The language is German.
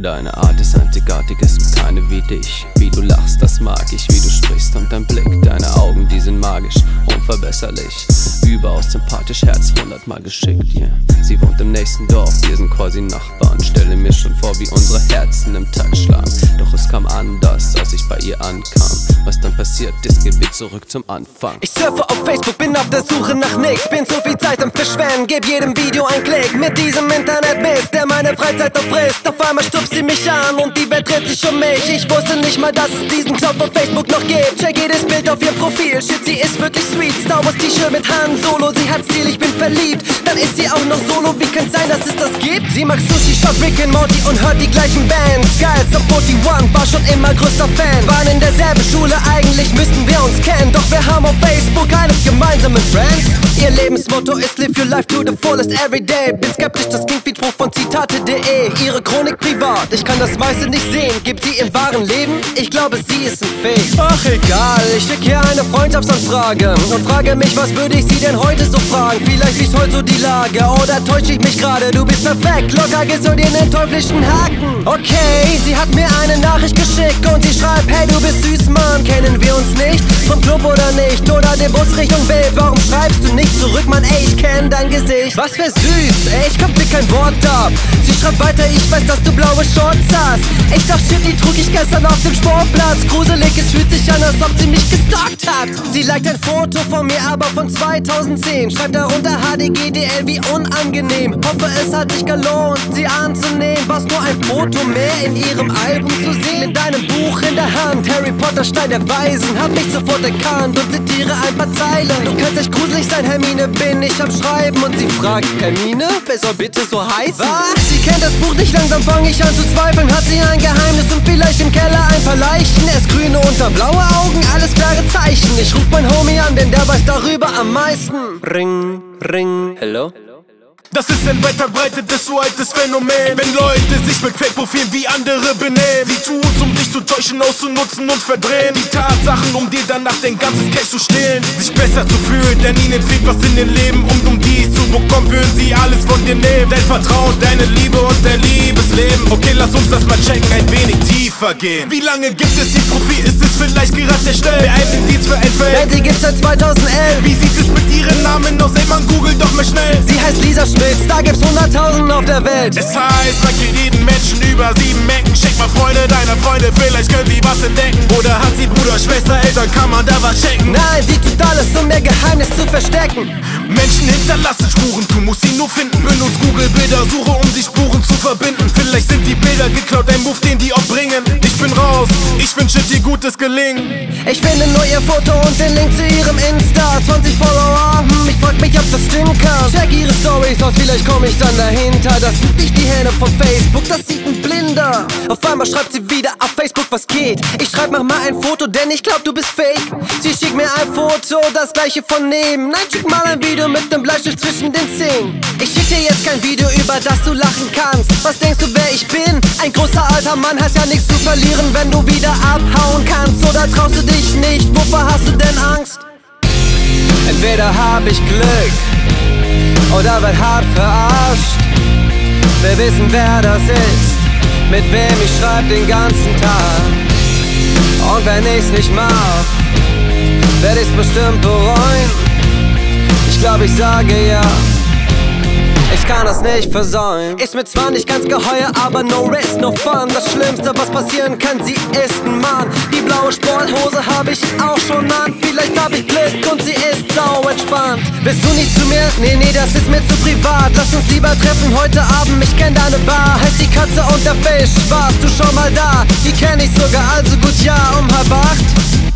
Deine Art ist einzigartig, es gibt keine wie dich. Wie du lachst, das mag ich, wie du sprichst und dein Blick. Deine Augen, die sind magisch, unverbesserlich. Überaus sympathisch, Herz 100-mal geschickt, yeah. Sie wohnt im nächsten Dorf, wir sind quasi Nachbarn. Stelle mir schon vor, wie unsere Herzen im Takt schlagen. Doch es kam anders, als ich bei ihr ankam. Was dann passiert ist, geht wie zurück zum Anfang. Ich surfe auf Facebook, bin auf der Suche nach nix. Bin so viel Zeit am Verschwenden, geb jedem Video einen Klick. Mit diesem Internetmist, der meine Freizeit auffrisst. Auf einmal stupst sie mich an und die Welt dreht sich um mich. Ich wusste nicht mal, dass es diesen Knopf auf Facebook noch gibt. Check jedes Bild auf ihr Profil, shit, sie ist wirklich sweet. Star Wars T-Shirt mit Han Solo, sie hat Stil, ich bin verliebt. Dann ist sie auch noch solo, wie kann's sein, dass es das gibt? Sie mag Sushi, schaut Rick and Morty und hört die gleichen Bands. Skiles of 41, war schon immer größter Fan. Waren in derselben Schule, eigentlich müssten wir uns kennen. Doch wir haben auf Facebook einen gemeinsamen Friends. Ihr Lebensmotto ist live your life to the fullest everyday. Bin skeptisch, das klingt wie Spruch von Zitate.de. Ihre Chronik privat, ich kann das meiste nicht sehen. Gibt sie im wahren Leben? Ich glaube, sie ist ein Fake. Ach egal, ich schick hier eine Freundschaftsanfrage und frage mich, was würde ich sie denn heute so fragen? Vielleicht ist heute so die Lage, oder täusche ich mich gerade? Du bist perfekt, locker gesund in den teuflischen Haken. Okay, sie hat mir eine Nachricht geschickt und sie schreibt, hey du bist süß, Mann, kennen wir uns nicht? Vom Club oder nicht? Oder den Bus Richtung Bild? Warum schreibst du nicht zurück, Mann, ey, ich kenn dein Gesicht. Was für süß, ey, ich kauf mir kein Wort ab. Sie schreibt weiter, ich weiß, dass du blaue Shorts hast. Ich dachte, shit, die trug ich gestern auf dem Sportplatz. Gruselig, es fühlt sich an, als ob sie mich gestalkt hat. Sie liked ein Foto von mir, aber von 2010. Schreibt darunter HDGDL, wie unangenehm. Hoffe, es hat sich gelohnt, sie anzunehmen. Was nur ein Foto mehr in ihrem Album zu sehen. Mit deinem Buch in der Hand, Harry Potter, Stein der Weisen. Hab mich sofort erkannt und zitiere ein paar Zeilen. Du kannst echt gruselig sein, Hermine, bin ich am Schreiben. Und sie fragt, Hermine, wer soll bitte so heißen? Was? Sie kennt das Buch nicht, langsam fang ich an zu zweifeln. Hat sie ein Geheimnis und vielleicht im Keller ein paar Leichen? Es grüne unter blaue Augen, alles klare Zeichen. Ich ruf mein Homie an, denn der weiß darüber am meisten. Ring, ring, hello? Das ist ein weit verbreitetes, so altes Phänomen. Wenn Leute sich mit Fake-Profilen wie andere benehmen. Sie tun's, um dich zu täuschen, auszunutzen und verdrehen die Tatsachen, um dir danach dein ganzes Cash zu stehlen. Sich besser zu fühlen, denn ihnen fehlt was in den Leben. Und um dies zu bekommen, würden sie alles von dir nehmen. Dein Vertrauen, deine Liebe und dein Liebesleben. Okay, lass uns das mal checken, ein wenig tiefer gehen. Wie lange gibt es ihr Profil? Ist es vielleicht gerade erstellt? Wer einen Indiz für entfällt? Nein, sie gibt's seit 2011. Wie sieht es mit ihren Namen aus? Ey, man googelt doch mal schnell. Sie heißt Lisa Schmitz, da gibt's 100.000 auf der Welt. Es heißt, man kennt jeden Menschen über 7 Ecken. Check mal Freunde deiner Freunde, vielleicht können sie was entdecken. Oder hat sie Bruder, Schwester, Eltern, kann man da was checken? Nein, sie tut alles, um ihr Geheimnis zu verstecken. Menschen hinterlassen Spuren, du musst sie nur finden. Benutzt Google-Bildersuche, um die Spuren zu verbinden. Vielleicht sind die Bilder geklaut, ein Move, den die auch bringen. Ich bin raus, ich wünsche dir gutes Gelingen. Ich finde nur ihr Foto und den Link zu ihrem Insta. 20 Follower, ich frag mich, ob das stimmen kann. Check ihre Storys aus, vielleicht komm ich dann dahinter. Das sind nicht die Hände von Facebook, das sieht ein Blinder. Auf einmal schreibt sie wieder auf Facebook, was geht. Ich schreib, mach mal ein Foto, denn ich glaub, du bist fake. Sie schickt mir ein Foto, das gleiche von neben. Nein, schick mal ein Video mit nem Bleistift zwischen den Zähnen. Ich schick dir jetzt kein Video, über das du lachen kannst. Was denkst du, wer ich bin? Ein großer alter Mann, hast ja nichts zu verlieren, wenn du wieder abhauen kannst. Oder traust du dich nicht, wovor hast du denn Angst? Entweder hab ich Glück oder werd hart verarscht. Wir wissen, wer das ist, mit wem ich schreib den ganzen Tag. Und wenn ich's nicht mach, werd ich's bestimmt bereuen. Ich glaub, ich sage ja, ich kann das nicht versäumen. Ist mir zwar nicht ganz geheuer, aber no risk, no fun. Das Schlimmste, was passieren kann, sie ist ein Mann. Die blaue Sporthose hab ich auch schon an. Vielleicht hab ich Glück und sie ist sau entspannt. Bist du nicht zu mir? Nee, nee, das ist mir zu privat. Lass uns lieber treffen heute Abend, ich kenn deine Bar. Heißt die Katze und der Fisch, warst du schon mal da? Die kenn ich sogar, also gut, ja, um 7:30.